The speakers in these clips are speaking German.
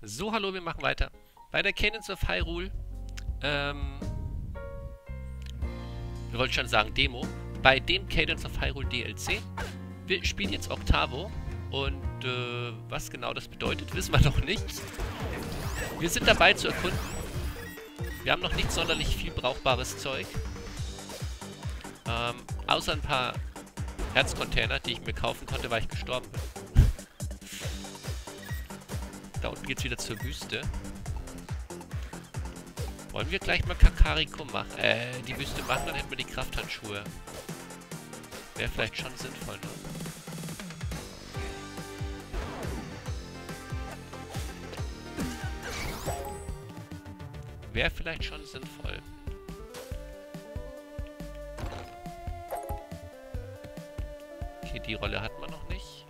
So, hallo, wir machen weiter. Bei der Cadence of Hyrule, wir wollten schon sagen Demo, bei dem Cadence of Hyrule DLC. Wir spielen jetzt Octavo und was genau das bedeutet, wissen wir noch nicht. Wir sind dabei zu erkunden. Wir haben noch nicht sonderlich viel brauchbares Zeug. Außer ein paar Herzcontainer, die ich mir kaufen konnte, weil ich gestorben bin. Da unten geht's wieder zur Wüste. Wollen wir gleich mal Kakariko machen? Die Wüste machen, dann hätten wir die Krafthandschuhe. Wäre vielleicht schon sinnvoll, ne? Wäre vielleicht schon sinnvoll. Okay, die Rolle hat man noch nicht.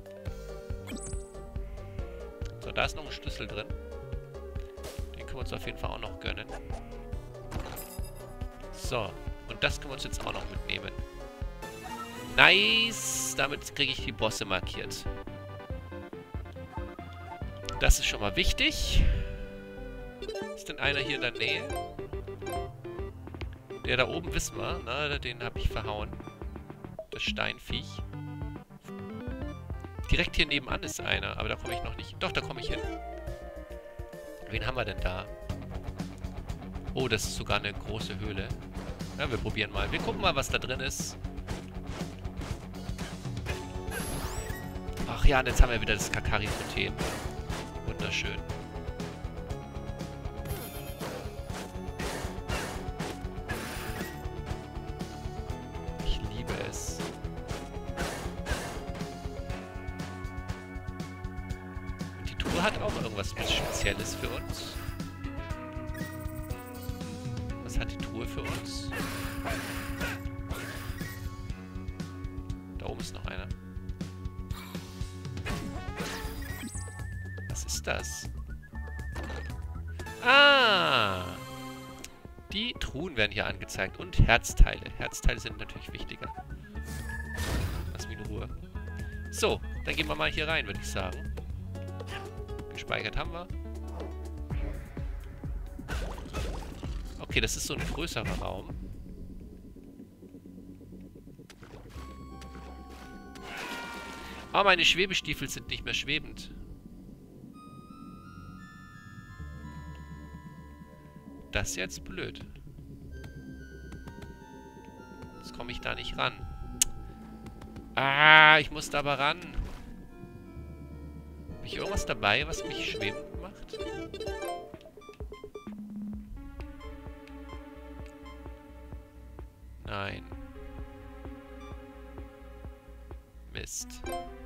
So, da ist noch ein Schlüssel drin. Den können wir uns auf jeden Fall auch noch gönnen. So, und das können wir uns jetzt auch noch mitnehmen. Nice! Damit kriege ich die Bosse markiert. Das ist schon mal wichtig. Ist denn einer hier in der Nähe? Der da oben wissen wir, ne? Den habe ich verhauen. Das Steinviech. Direkt hier nebenan ist einer, aber da komme ich noch nicht. Doch, da komme ich hin. Wen haben wir denn da? Oh, das ist sogar eine große Höhle. Ja, wir probieren mal. Wir gucken mal, was da drin ist. Ach ja, und jetzt haben wir wieder das Kakari-Totem. Wunderschön. Ich liebe es. Und die Truhe hat auch irgendwas Spezielles für uns. Was hat die Truhe für uns? Da oben ist noch einer. Was ist das? Ah! Die Truhen werden hier angezeigt. Und Herzteile. Herzteile sind natürlich wichtiger. Lass mich in Ruhe. So, dann gehen wir mal hier rein, würde ich sagen. Gespeichert haben wir. Okay, das ist so ein größerer Raum. Aber meine Schwebestiefel sind nicht mehr schwebend. Das ist jetzt blöd. Jetzt komme ich da nicht ran. Ah, ich muss da aber ran. Habe ich irgendwas dabei, was mich schwebend macht? Nein. Mist.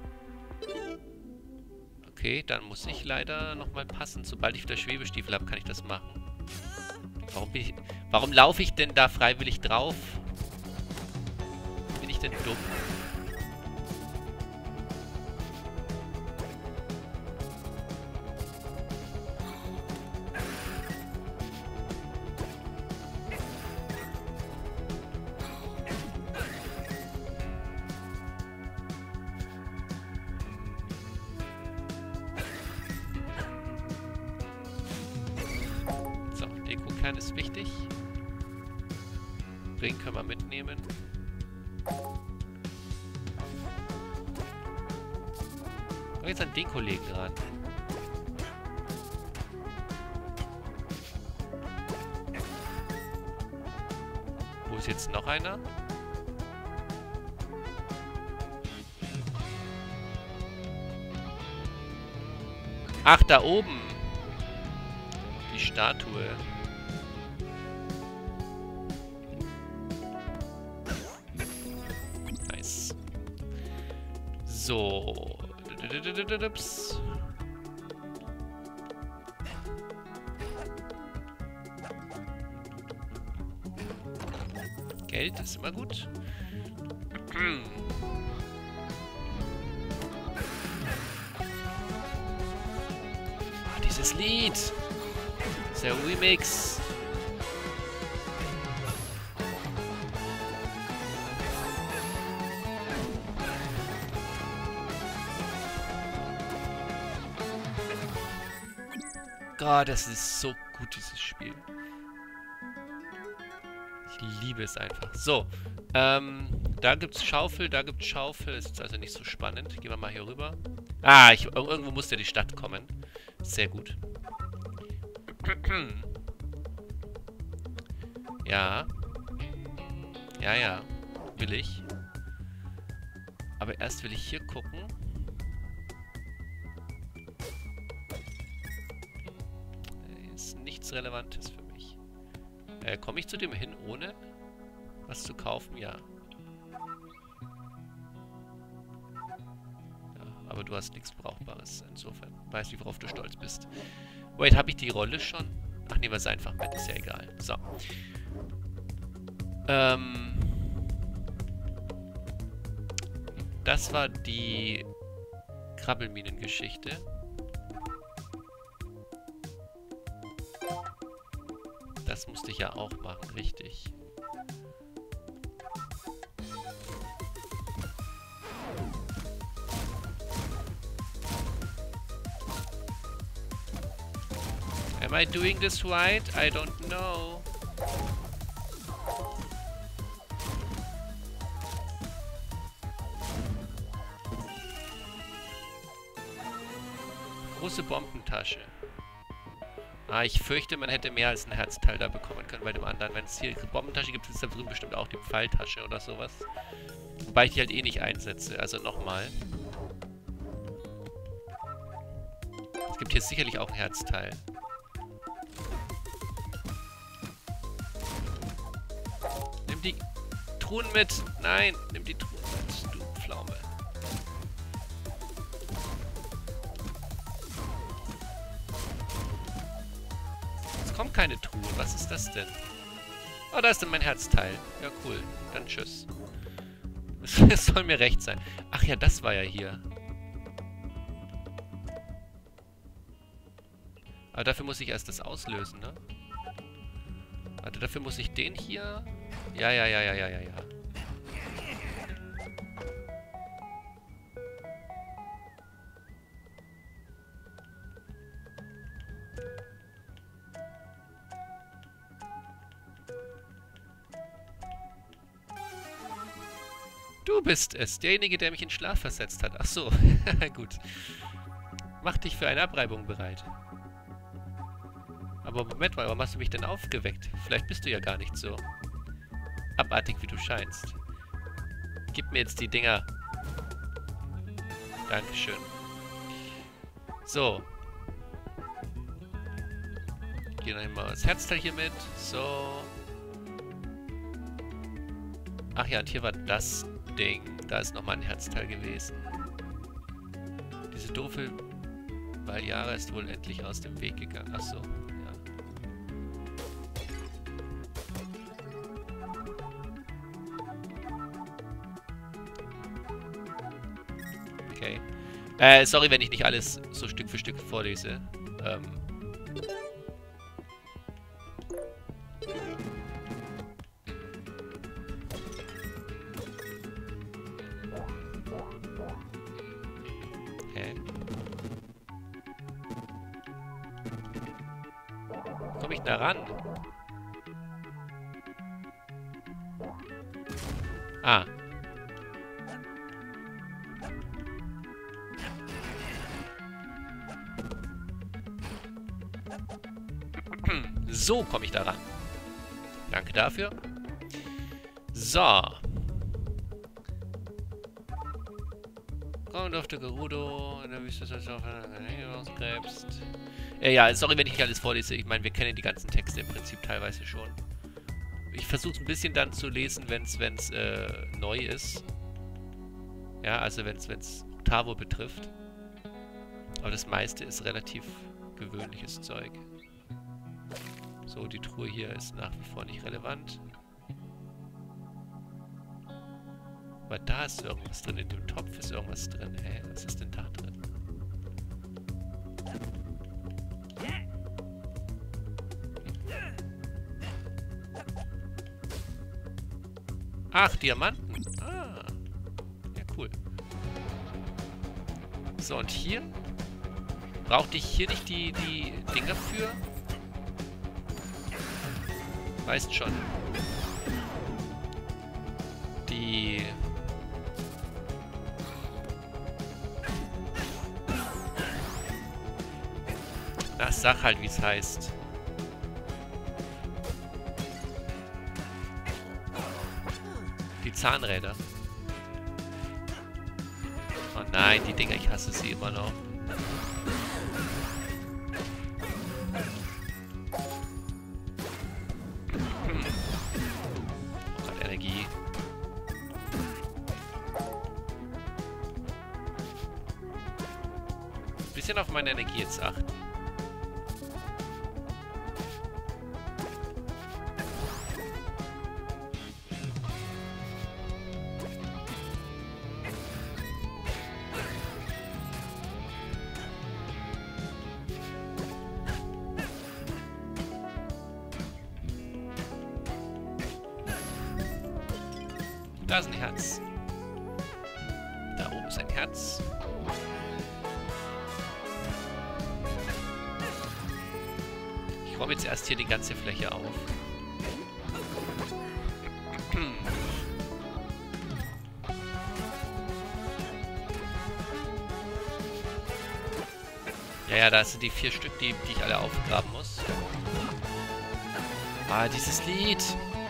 Okay, dann muss ich leider nochmal passen. Sobald ich wieder Schwebestiefel habe, kann ich das machen. Warum laufe ich denn da freiwillig drauf? Bin ich denn dumm? Dekokern ist wichtig. Ring können wir mitnehmen. Komm jetzt an den Kollegen ran. Wo ist jetzt noch einer? Ach, da oben. Die Statue. Nice. So. Geld ist immer gut. Ah, dieses Lied. Der Remix. Gott, das ist so gut, dieses Spiel. Ich liebe es einfach. So, da gibt's Schaufel, da gibt's Schaufel. Ist jetzt also nicht so spannend. Gehen wir mal hier rüber. Ah, irgendwo muss ja die Stadt kommen. Sehr gut. Ja. Ja, ja. Will ich. Aber erst will ich hier gucken. Ist nichts Relevantes für mich. Komme ich zu dem hin, ohne was zu kaufen? Ja. Aber du hast nichts Brauchbares. Insofern weißt du, worauf du stolz bist. Wait, habe ich die Rolle schon? Ach, nehmen wir es einfach mit. Ist ja egal. So. Das war die Krabbelminen-Geschichte. Das musste ich ja auch machen, richtig. Am I doing this right? I don't know. Große Bombentasche. Ah, ich fürchte, man hätte mehr als ein Herzteil da bekommen können bei dem anderen. Wenn es hier eine Bombentasche gibt, ist da drüben bestimmt auch die Pfeiltasche oder sowas. Wobei ich die halt eh nicht einsetze. Also nochmal. Es gibt hier sicherlich auch ein Herzteil. Nimm die Truhen mit. Nein, nimm die Truhen mit, du Pflaume. Es kommen keine Truhen. Was ist das denn? Oh, da ist denn mein Herzteil. Ja, cool. Dann tschüss. Es soll mir recht sein. Ach ja, das war ja hier. Aber dafür muss ich erst das auslösen, ne? Warte, dafür muss ich den hier... Ja. Du bist es, derjenige, der mich in Schlaf versetzt hat. Ach so, gut. Mach dich für eine Abreibung bereit. Aber Moment mal, warum hast du mich denn aufgeweckt? Vielleicht bist du ja gar nicht so abartig, wie du scheinst. Gib mir jetzt die Dinger. Dankeschön. So. Gehen wir mal das Herzteil hier mit. So. Ach ja, und hier war das Ding. Da ist nochmal ein Herzteil gewesen. Diese doofe Valiara ist wohl endlich aus dem Weg gegangen. Ach so. Okay. Sorry, wenn ich nicht alles so Stück für Stück vorlese. Okay. Komme ich da ran? Ah. So komme ich da ran. Danke dafür. So. Komm auf der Gerudo. In der Wüste ist das auf ausgräbst. Ja, sorry, wenn ich nicht alles vorlese. Ich meine, wir kennen die ganzen Texte im Prinzip teilweise schon. Ich versuche es ein bisschen dann zu lesen, wenn es neu ist. Ja, also wenn es Octavo betrifft. Aber das meiste ist relativ gewöhnliches Zeug. So, die Truhe hier ist nach wie vor nicht relevant. Aber da ist irgendwas drin. In dem Topf ist irgendwas drin. Hä? Was ist denn da drin? Ach, Diamanten. Ah. Ja, cool. So, und hier Brauchte ich hier nicht die Dinger für? Weißt schon. Die... Na, sag halt, wie es heißt. Die Zahnräder. Oh nein, die Dinger, ich hasse sie immer noch. Oh Gott, Energie. Bisschen auf meine Energie jetzt achten. Da ist ein Herz. Da oben ist ein Herz. Ich räume jetzt erst hier die ganze Fläche auf. Ja, da sind die 4 Stück, die ich alle aufgraben muss. Ah, dieses Lied.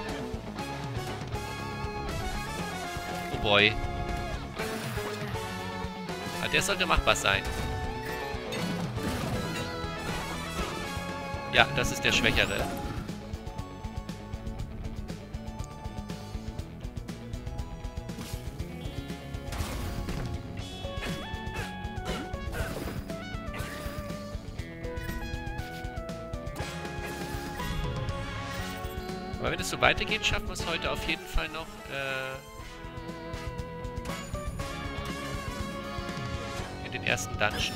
Oh boy. Ah, der sollte machbar sein. Ja, das ist der Schwächere. Aber wenn es so weitergeht, schaffen wir es heute auf jeden Fall noch, in den ersten Dungeon.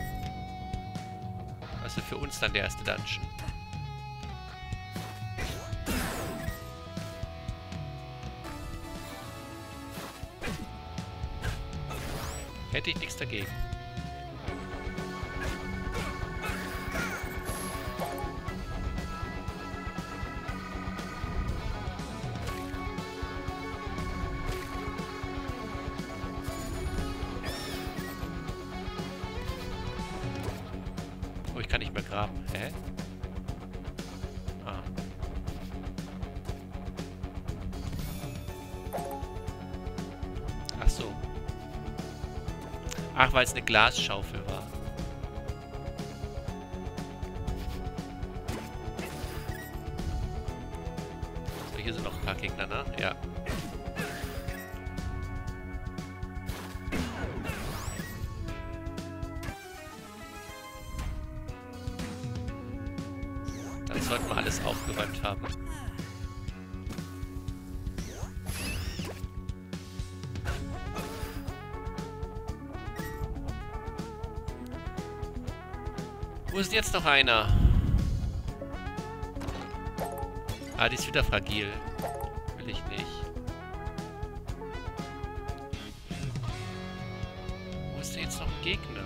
Also für uns dann der erste Dungeon. Hätte ich nichts dagegen. Oh, ich kann nicht mehr graben. Hä? Ah. Ach so. Ach, weil es eine Glasschaufel war. So, hier sind noch ein paar Gegner, ne? Ja. Dann sollten wir alles aufgeräumt haben. Wo ist jetzt noch einer? Ah, die ist wieder fragil. Will ich nicht. Wo ist denn jetzt noch ein Gegner?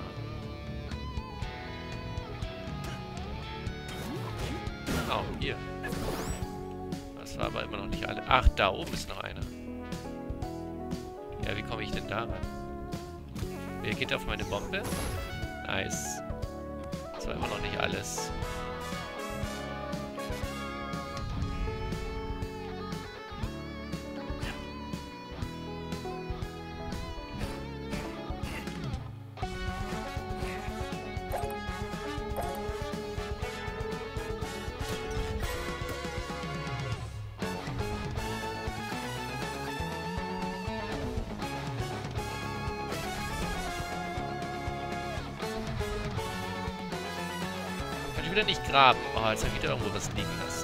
Oh, hier. Das war aber immer noch nicht alle. Ach, da oben ist noch einer. Ja, wie komme ich denn da ran? Wer geht auf meine Bombe? Nice. Das war immer noch nicht alles. Wieder nicht graben. Oh, jetzt habe ich wieder irgendwo was liegen lassen.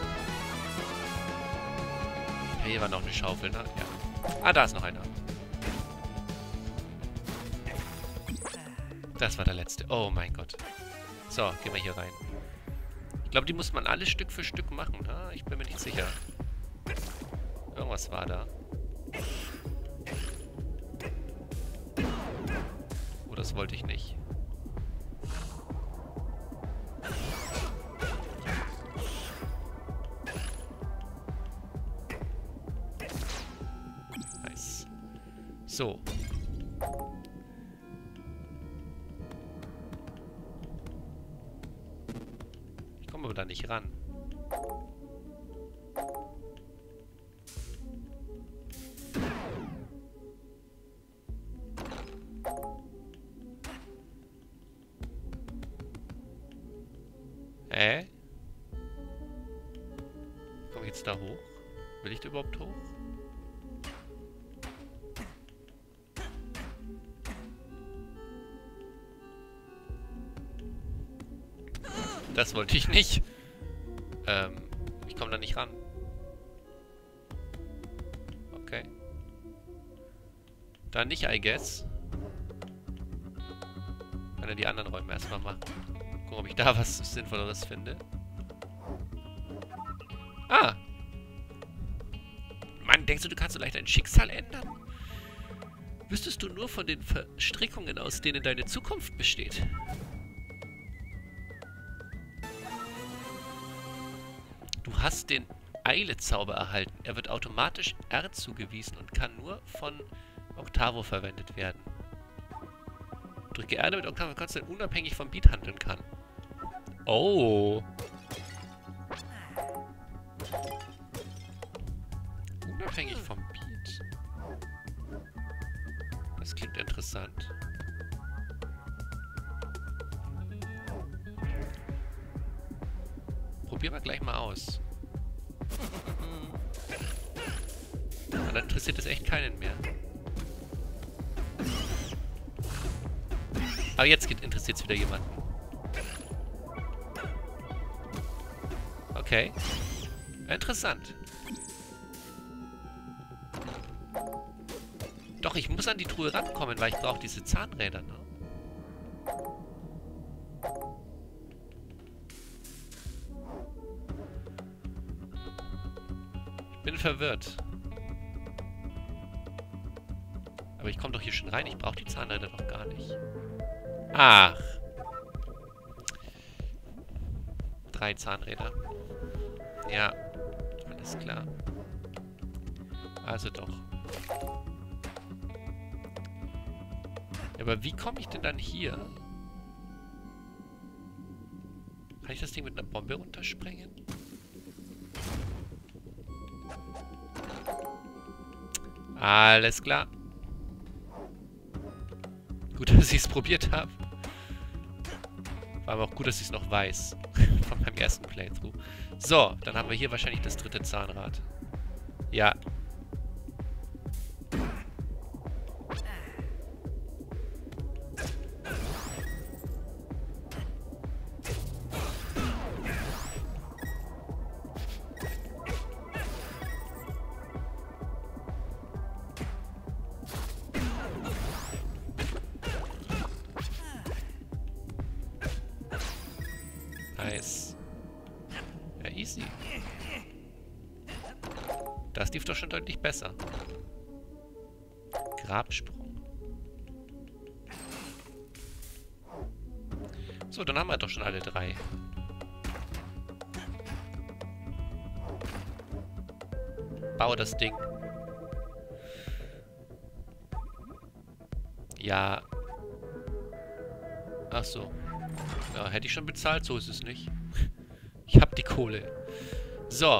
Ja, hier war noch eine Schaufel, ne? Ja. Ah, da ist noch einer. Das war der letzte. Oh mein Gott. So, gehen wir hier rein. Ich glaube, die muss man alles Stück für Stück machen, ne? Ich bin mir nicht sicher. Irgendwas war da. Oh, das wollte ich nicht. So. Ich komme aber da nicht ran. Komme ich jetzt da hoch? Will ich da überhaupt hoch? Das wollte ich nicht. Ich komme da nicht ran. Okay. Dann nicht, I guess. Kann ja die anderen Räume erstmal machen. Gucken, ob ich da was Sinnvolleres finde. Ah! Mann, denkst du, du kannst so leicht dein Schicksal ändern? Wüsstest du nur von den Verstrickungen, aus denen deine Zukunft besteht? Du hast den Eile-Zauber erhalten. Er wird automatisch R zugewiesen und kann nur von Octavo verwendet werden. Drücke R, damit Octavo konstant unabhängig vom Beat handeln kann. Oh. Unabhängig vom Beat. Das klingt interessant. Probieren wir gleich mal aus. Aber dann interessiert es echt keinen mehr. Aber jetzt interessiert es wieder jemanden. Okay. Interessant. Doch, ich muss an die Truhe rankommen, weil ich brauche diese Zahnräder, ne? Ich bin verwirrt. Aber ich komme doch hier schon rein. Ich brauche die Zahnräder doch gar nicht. Ach. 3 Zahnräder. Ja. Alles klar. Also doch. Aber wie komme ich denn dann hier? Kann ich das Ding mit einer Bombe runtersprengen? Alles klar. Gut, dass ich es probiert habe. War aber auch gut, dass ich es noch weiß. Von meinem ersten Playthrough. So, dann haben wir hier wahrscheinlich das 3. Zahnrad. Ja. Nice. Ja, easy. Das lief doch schon deutlich besser. Grabsprung. So, dann haben wir doch schon alle 3. Baue das Ding. Ja. Ach so. Ja, hätte ich schon bezahlt, so ist es nicht. Ich hab die Kohle. So.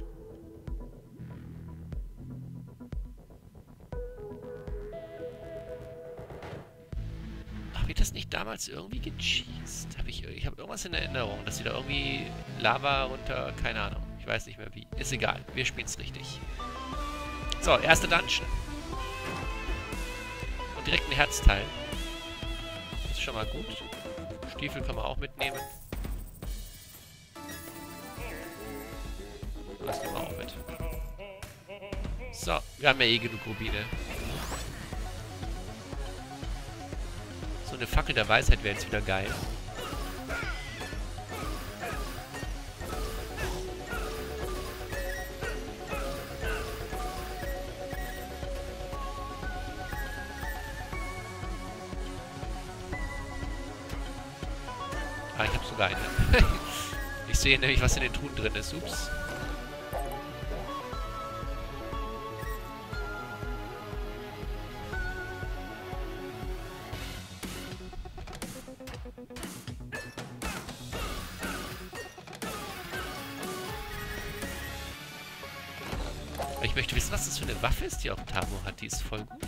Habe ich das nicht damals irgendwie gecheased? Ich habe irgendwas in Erinnerung, dass sie da irgendwie Lava runter... Keine Ahnung. Ich weiß nicht mehr wie. Ist egal. Wir spielen es richtig. So, erste Dungeon. Und direkt ein Herzteil. Das ist schon mal gut. Stiefel kann man auch mitnehmen. Das nehmen wir auch mit. So, wir haben ja eh genug Rubine. So eine Fackel der Weisheit wäre jetzt wieder geil. Ah, ich habe sogar eine. Ich sehe nämlich, was in den Truhen drin ist. Ups. Ich möchte wissen, was das für eine Waffe ist, die Octavo hat. Die ist voll gut.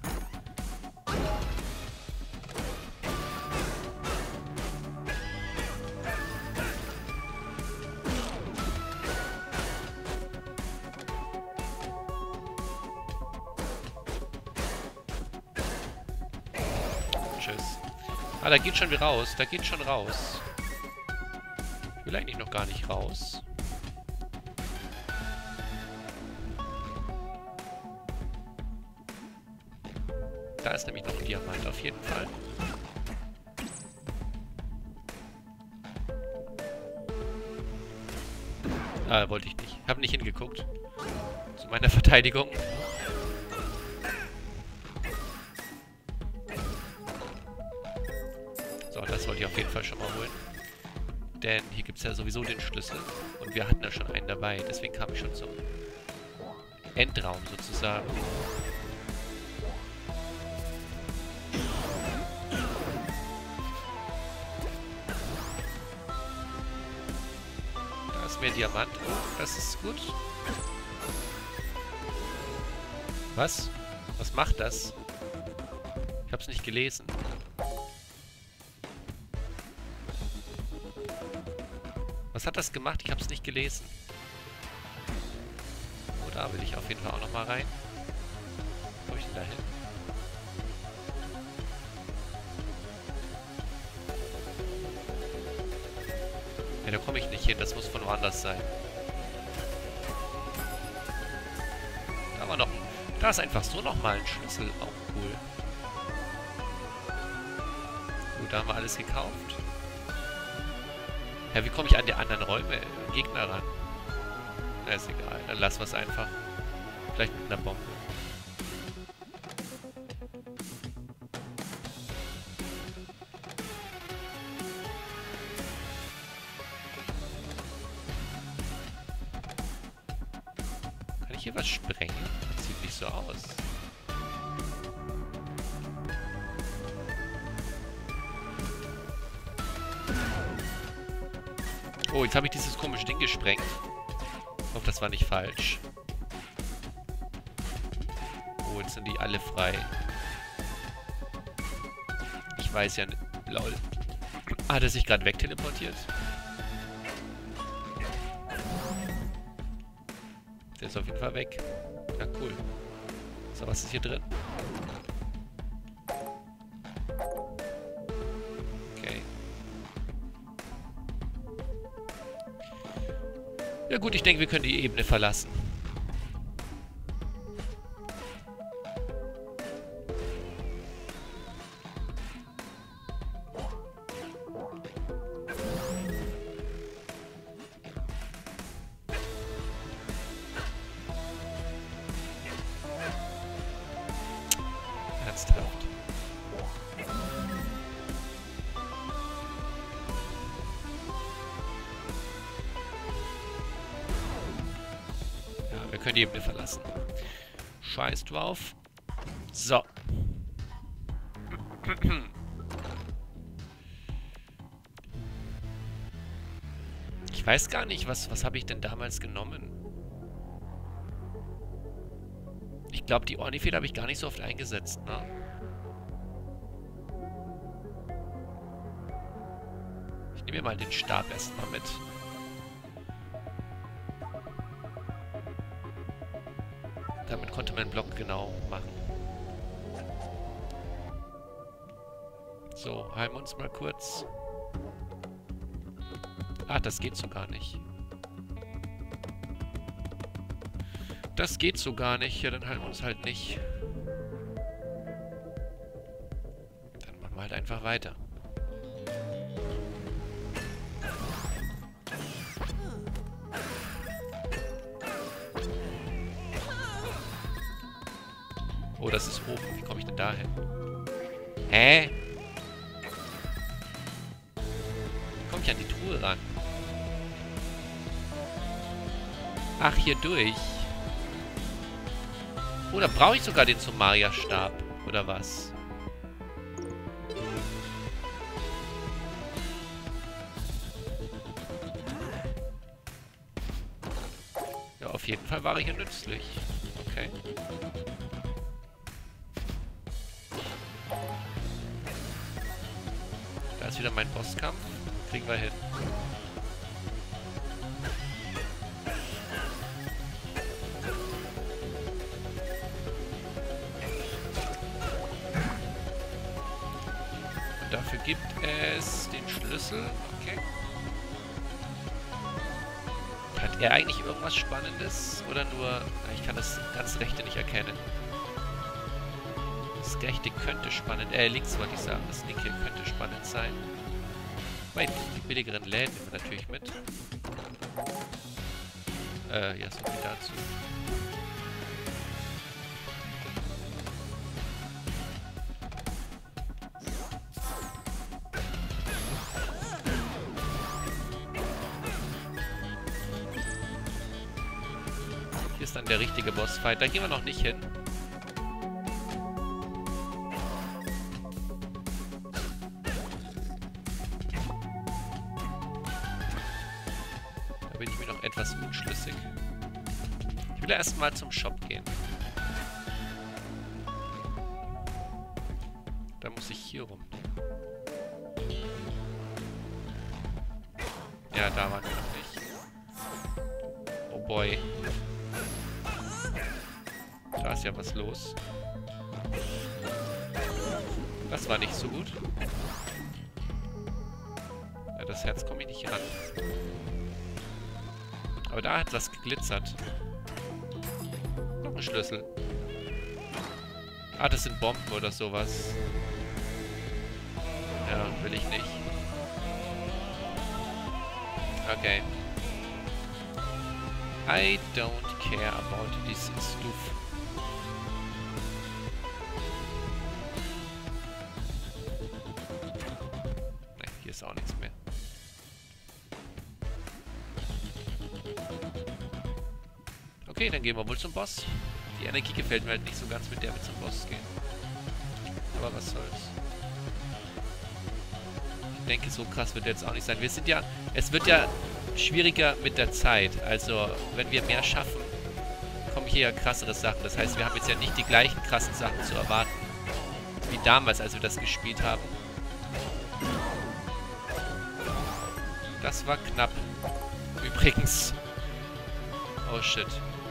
Tschüss. Ah, da geht schon wieder raus. Da geht schon raus. Ich will eigentlich noch gar nicht raus. Da ist nämlich noch ein Diamant auf jeden Fall. Ah, wollte ich nicht. Hab nicht hingeguckt. Zu meiner Verteidigung. So, das wollte ich auf jeden Fall schon mal holen. Denn hier gibt es ja sowieso den Schlüssel. Und wir hatten ja schon einen dabei. Deswegen kam ich schon zum Endraum sozusagen. Da ist mehr Diamant. Oh, das ist gut. Was? Was macht das? Ich hab's nicht gelesen. Was hat das gemacht? Ich hab's nicht gelesen. Oh, da will ich auf jeden Fall auch nochmal rein. Wo komm ich denn da hin? Ja, da komme ich nicht hin. Das muss von woanders sein. Da war noch... Da ist einfach so nochmal ein Schlüssel. Auch cool. Gut, da haben wir alles gekauft. Ja, wie komme ich an die anderen Räume Gegner ran? Na, ist egal. Dann lassen wir es einfach. Vielleicht mit einer Bombe. Kann ich hier was sprengen? Das sieht nicht so aus. Oh, jetzt habe ich dieses komische Ding gesprengt. Ich hoffe, das war nicht falsch. Oh, jetzt sind die alle frei. Ich weiß ja nicht. Lol. Hat er sich gerade wegteleportiert? Der ist auf jeden Fall weg. Ja, cool. So, was ist hier drin? Ja gut, ich denke, wir können die Ebene verlassen. Ernsthaft. Wir können die Ebene verlassen. Scheiß drauf. So. Ich weiß gar nicht, was habe ich denn damals genommen? Ich glaube, die Ornifeder habe ich gar nicht so oft eingesetzt, ne? Ich nehme mir mal den Stab erstmal mit. Damit konnte man den Block genau machen. So, heilen wir uns mal kurz. Ah, das geht so gar nicht. Das geht so gar nicht. Ja, dann heilen wir uns halt nicht. Dann machen wir halt einfach weiter. Oh, das ist oben. Wie komme ich denn da hin? Hä? Wie komme ich an die Truhe ran? Ach, hier durch. Oh, da brauche ich sogar den Somaria-Stab. Oder was? Ja, auf jeden Fall war er hier nützlich. Okay. Da ist wieder mein Bosskampf. Kriegen wir hin. Und dafür gibt es den Schlüssel. Okay. Hat er eigentlich irgendwas Spannendes? Oder nur... Ich kann das ganz rechte nicht erkennen. Das rechte könnte spannend... links wollte ich sagen. Das linke könnte spannend sein. Wait, die billigeren Läden nehmen wir natürlich mit. Ja, so viel dazu. Hier ist dann der richtige Bossfight. Da gehen wir noch nicht hin. Da bin ich mir noch etwas unschlüssig. Ich will erstmal zum Shop gehen. Da muss ich hier rum. Ja, da waren wir noch nicht. Oh boy. Da ist ja was los. Das war nicht so gut. Ja, das Herz komme ich nicht ran. Aber da hat was geglitzert. Noch ein Schlüssel. Ah, das sind Bomben oder sowas. Ja, will ich nicht. Okay. I don't care about this stuff. Ne, hier ist auch nichts mehr. Okay, dann gehen wir wohl zum Boss. Die Energie gefällt mir halt nicht so ganz, mit der wir zum Boss gehen. Aber was soll's. Ich denke, so krass wird er jetzt auch nicht sein. Wir sind ja... Es wird ja schwieriger mit der Zeit. Also, wenn wir mehr schaffen, kommen hier ja krassere Sachen. Das heißt, wir haben jetzt ja nicht die gleichen krassen Sachen zu erwarten, wie damals, als wir das gespielt haben. Das war knapp. Übrigens. Oh shit.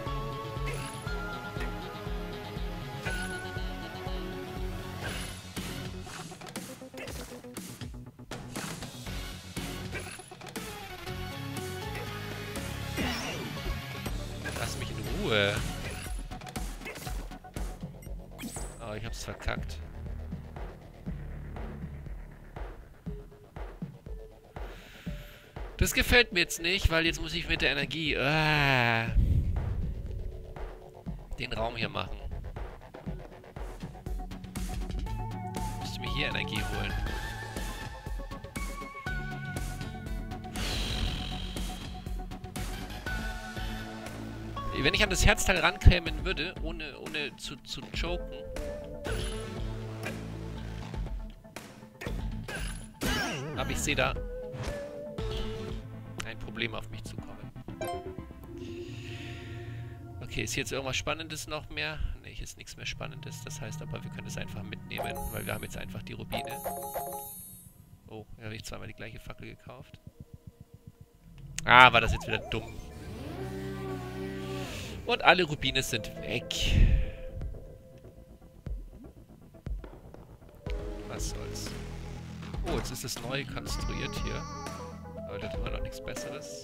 Lass mich in Ruhe. Oh, ich hab's verkackt. Das gefällt mir jetzt nicht, weil jetzt muss ich mit der Energie den Raum hier machen. Ich müsste mir hier Energie holen. Wenn ich an das Herzteil rankämen würde, ohne zu choken. Aber ich sehe da ein Problem auf mich zukommen. Okay, ist hier jetzt irgendwas Spannendes noch mehr? Ne, hier ist nichts mehr Spannendes. Das heißt aber, wir können es einfach mitnehmen, weil wir haben jetzt einfach die Rubine. Oh, da habe ich zweimal die gleiche Fackel gekauft. Ah, war das jetzt wieder dumm. Und alle Rubine sind weg. Was soll's. Oh, jetzt ist es neu konstruiert hier. Aber da tun wir noch nichts Besseres.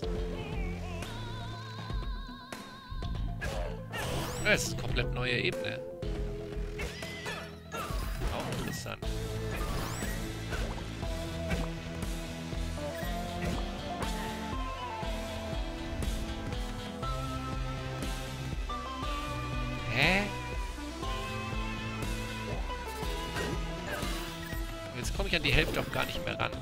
Ja, es ist eine komplett neue Ebene. Auch interessant. Hä? Jetzt komme ich an die Hälfte auch gar nicht mehr ran.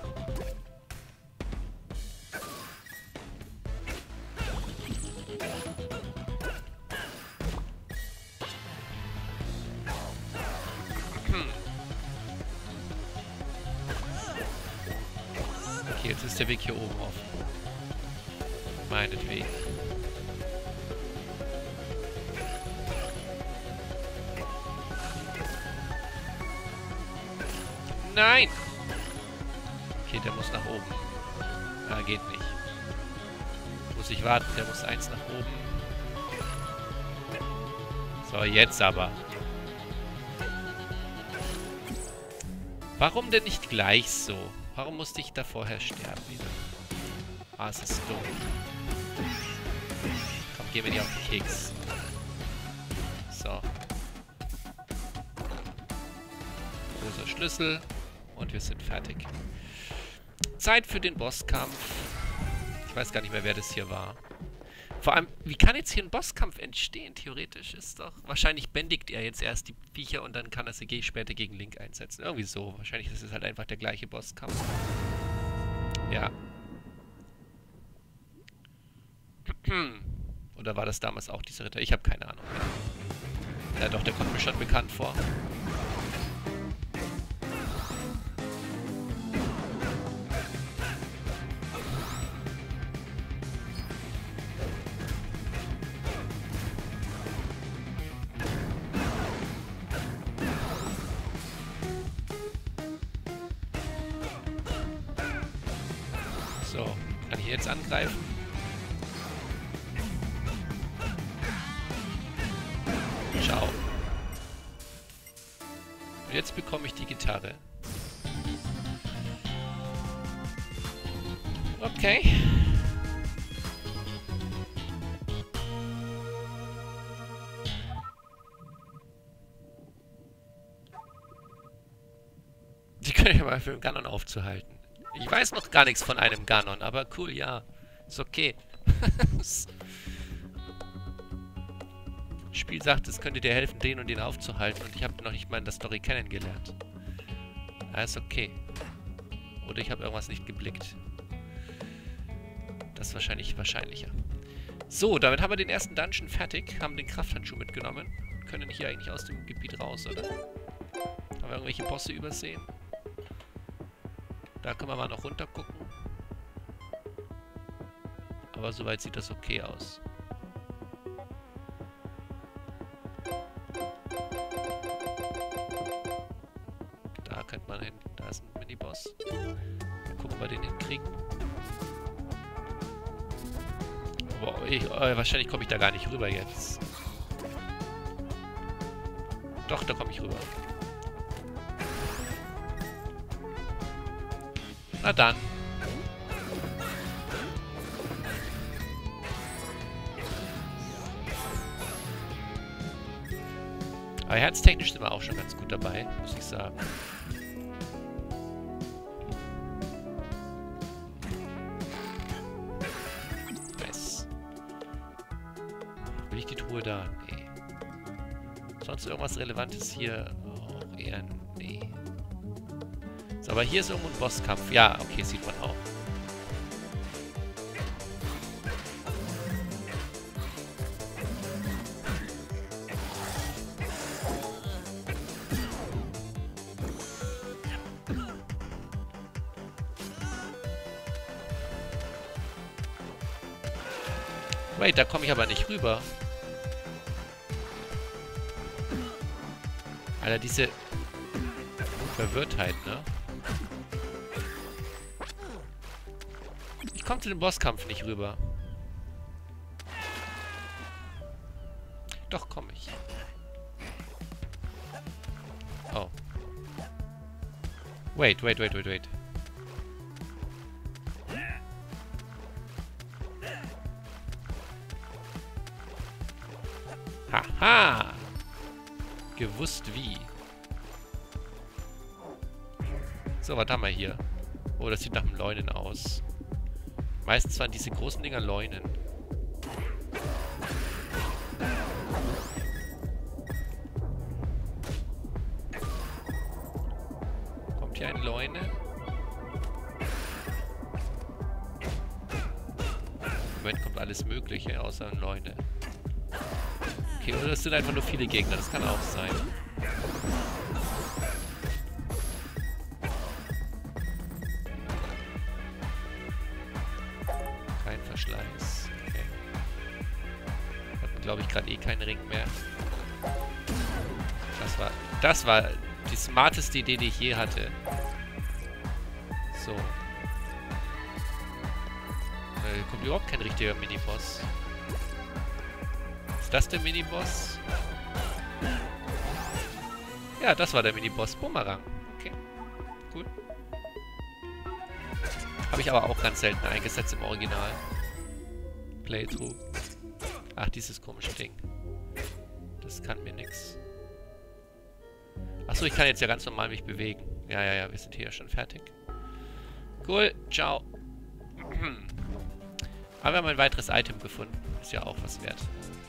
Okay, jetzt ist der Weg hier oben offen. Meinetwegen. Nein! Okay, der muss nach oben. Ah, geht nicht. Muss ich warten, der muss eins nach oben. So, jetzt aber. Warum denn nicht gleich so? Warum musste ich da vorher sterben wieder? Ah, es ist dumm. Komm, geh mir nicht auf den Keks. So. Großer Schlüssel. Und wir sind fertig. Zeit für den Bosskampf. Ich weiß gar nicht mehr, wer das hier war. Vor allem, wie kann jetzt hier ein Bosskampf entstehen? Theoretisch ist doch... Wahrscheinlich bändigt er jetzt erst die Viecher und dann kann er sie später gegen Link einsetzen. Irgendwie so. Wahrscheinlich ist es halt einfach der gleiche Bosskampf. Ja. Oder war das damals auch dieser Ritter? Ich habe keine Ahnung mehr. Ja doch, der kommt mir schon bekannt vor. So, kann ich jetzt angreifen? Ciao. Und jetzt bekomme ich die Gitarre. Okay. Die können ja mal für den Ganon aufzuhalten. Ich weiß noch gar nichts von einem Ganon, aber cool, ja. Ist okay. Das Spiel sagt, es könnte dir helfen, den und den aufzuhalten und ich habe noch nicht mal in der Story kennengelernt. Ja, ist okay. Oder ich habe irgendwas nicht geblickt. Das ist wahrscheinlich wahrscheinlicher. So, damit haben wir den ersten Dungeon fertig, haben den Krafthandschuh mitgenommen. Können hier eigentlich aus dem Gebiet raus, oder? Haben wir irgendwelche Bosse übersehen? Da können wir mal noch runter gucken. Aber soweit sieht das okay aus. Da könnte man hin. Da ist ein Miniboss. Mal gucken, ob wir den hinkriegen. Aber wahrscheinlich komme ich da gar nicht rüber jetzt. Doch, da komme ich rüber. Na dann. Aber herztechnisch sind wir auch schon ganz gut dabei, muss ich sagen. Nice. Will ich die Truhe da? Nee. Sonst irgendwas Relevantes hier? Auch eher nee. So, aber hier ist irgendwo ein Bosskampf. Ja, okay, sieht man auch. Wait, da komme ich aber nicht rüber. Alter, diese Verwirrtheit, ne? Ich komme zu dem Bosskampf nicht rüber. Doch, komme ich. Oh. Wait. Haha! Gewusst wie. So, was haben wir hier? Oh, das sieht nach einem Leunen aus. Meistens waren diese großen Dinger Leunen. Kommt hier ein Leune? Im Moment kommt alles Mögliche außer ein Leune. Okay, oder es sind einfach nur viele Gegner, das kann auch sein. Kein Verschleiß. Okay. Hat, glaube ich, gerade eh keinen Ring mehr. Das war die smarteste Idee, die ich je hatte. So. Kommt überhaupt kein richtiger Miniboss. Ist das der Miniboss? Ja, das war der Miniboss. Bumerang. Okay. Cool. Habe ich aber auch ganz selten eingesetzt im Original. Playthrough. Ach, dieses komische Ding. Das kann mir nix. Achso, ich kann jetzt ja ganz normal mich bewegen. Ja, wir sind hier schon fertig. Cool, ciao. Aber wir haben ein weiteres Item gefunden. Ist ja auch was wert.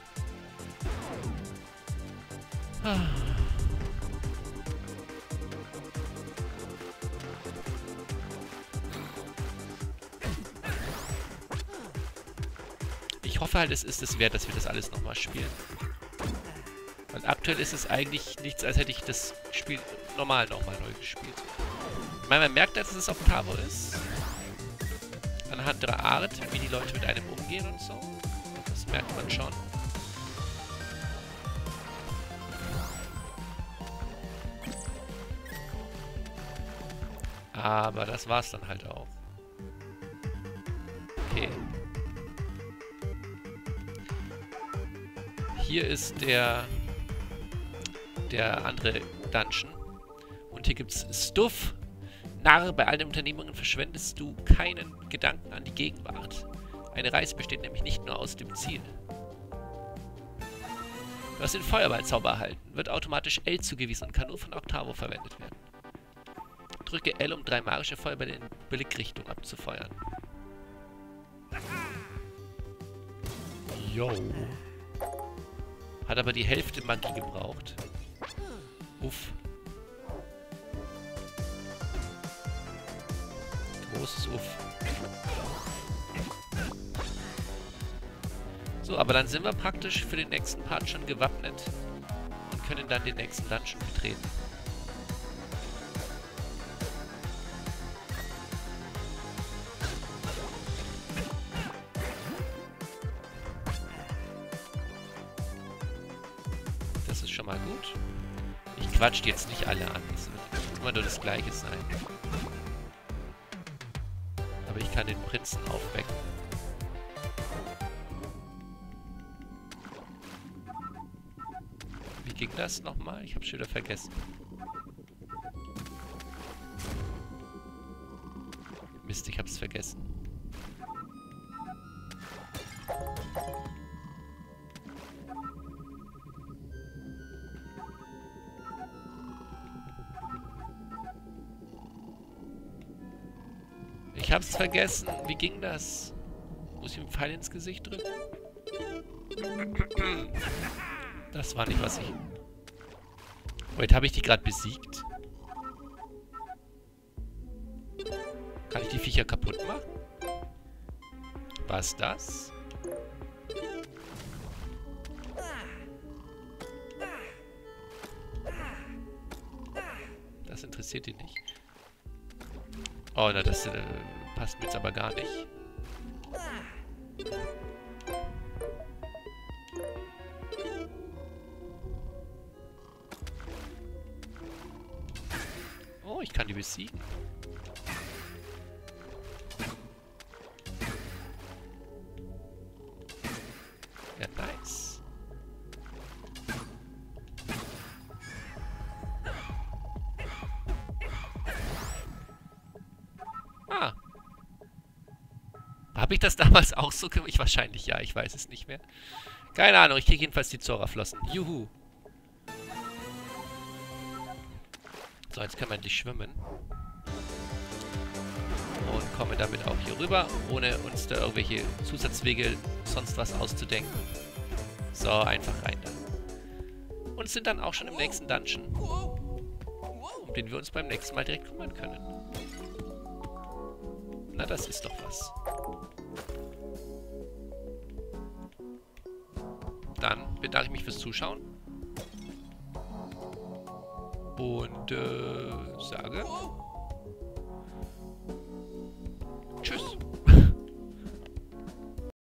Ich hoffe halt, es ist es wert, dass wir das alles nochmal spielen. Weil aktuell ist es eigentlich nichts, als hätte ich das Spiel normal nochmal neu gespielt. Ich meine, man merkt, dass es Octavo ist. Anhand der Art, wie die Leute mit einem umgehen und so. Das merkt man schon. Aber das war's dann halt auch. Okay. Hier ist der andere Dungeon. Und hier gibt's Stuff. Narr, bei allen Unternehmungen verschwendest du keinen Gedanken an die Gegenwart. Eine Reise besteht nämlich nicht nur aus dem Ziel. Du hast den Feuerballzauber erhalten. Wird automatisch L zugewiesen und kann nur von Octavo verwendet werden. Drücke L, um 3 magische Feuerbälle in Blickrichtung abzufeuern. Yo. Hat aber die Hälfte Magie gebraucht. Uff. Großes Uff. So, aber dann sind wir praktisch für den nächsten Part schon gewappnet und können dann den nächsten Dungeon betreten. Das ist schon mal gut. Ich quatsche jetzt nicht alle an. Es wird immer nur das Gleiche sein. Aber ich kann den Prinzen aufwecken. Wie ging das nochmal? Ich hab's schon wieder vergessen. Mist, ich hab's vergessen. Ich hab's vergessen. Wie ging das? Muss ich einen Pfeil ins Gesicht drücken? Das war nicht, was ich... Wait, habe ich die gerade besiegt? Kann ich die Viecher kaputt machen? Was das? Das interessiert ihn nicht. Oh, na, das passt mir jetzt aber gar nicht. Oh, ich kann die besiegen. Ja, nice. Ah. Habe ich das damals auch so gemacht? Ich wahrscheinlich ja, ich weiß es nicht mehr. Keine Ahnung, ich kriege jedenfalls die Zora-Flossen. Juhu. So, jetzt können wir endlich schwimmen. Und kommen damit auch hier rüber, ohne uns da irgendwelche Zusatzwege, sonst was auszudenken. So, einfach rein da. Und sind dann auch schon im nächsten Dungeon, um den wir uns beim nächsten Mal direkt kümmern können. Na, das ist doch was. Dann bedanke ich mich fürs Zuschauen. Und sage... Tschüss.